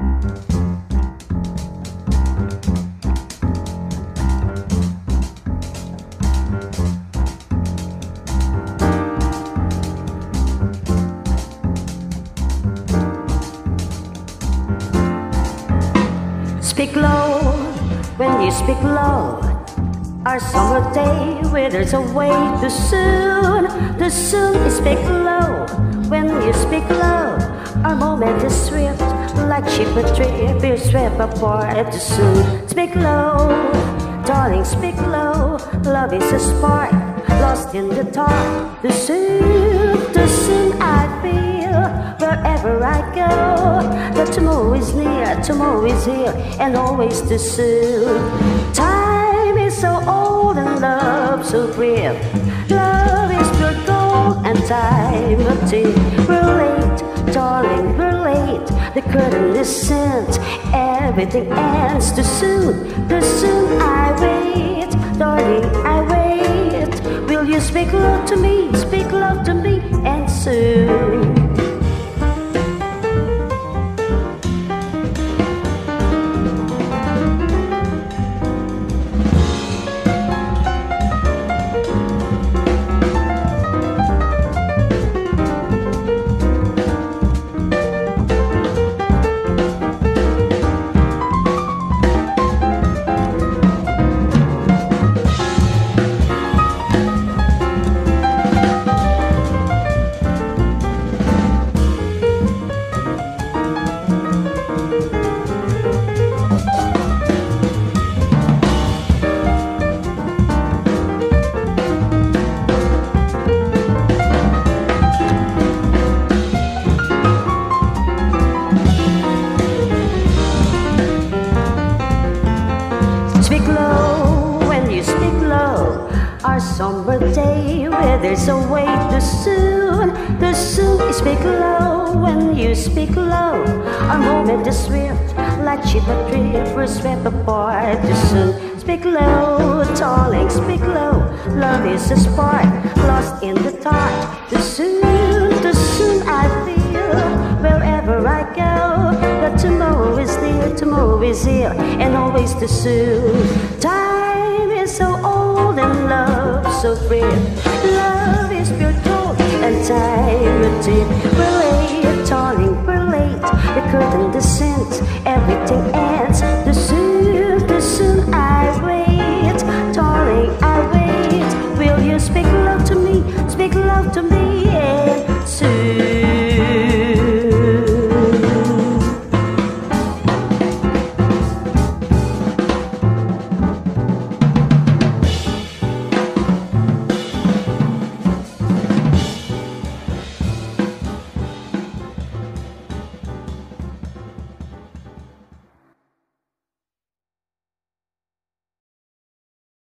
Speak low when you speak low. Our summer day withers away too soon. Too soon you speak low when you speak low. Our moment is swift, like ship adrift, we're swept apart too soon. Speak low, darling, speak low. Love is a spark, lost in the dark. Too soon I feel wherever I go that tomorrow is near, tomorrow is here, and always too soon. Time is so old and love so brief. Love is pure gold and time a thief. We're late, darling, we're late. The curtain is sent, everything ends too soon. Too soon I wait, darling, I wait. Will you speak love to me, speak love to me, and soon. Speak low when you speak low. Our somber day withers away too soon. Too soon you speak low when you speak low. Our moment is swift, like ship adrift, we're swept apart too soon. Speak low, darling, speak low. Love is a spark, lost in the dark. Too soon I feel wherever I go that tomorrow is near, tomorrow is here, and always too soon. Time is so old and love so brief. Love is pure gold and time a thief. We're late, darling, we're late. The curtain descends, everything ends.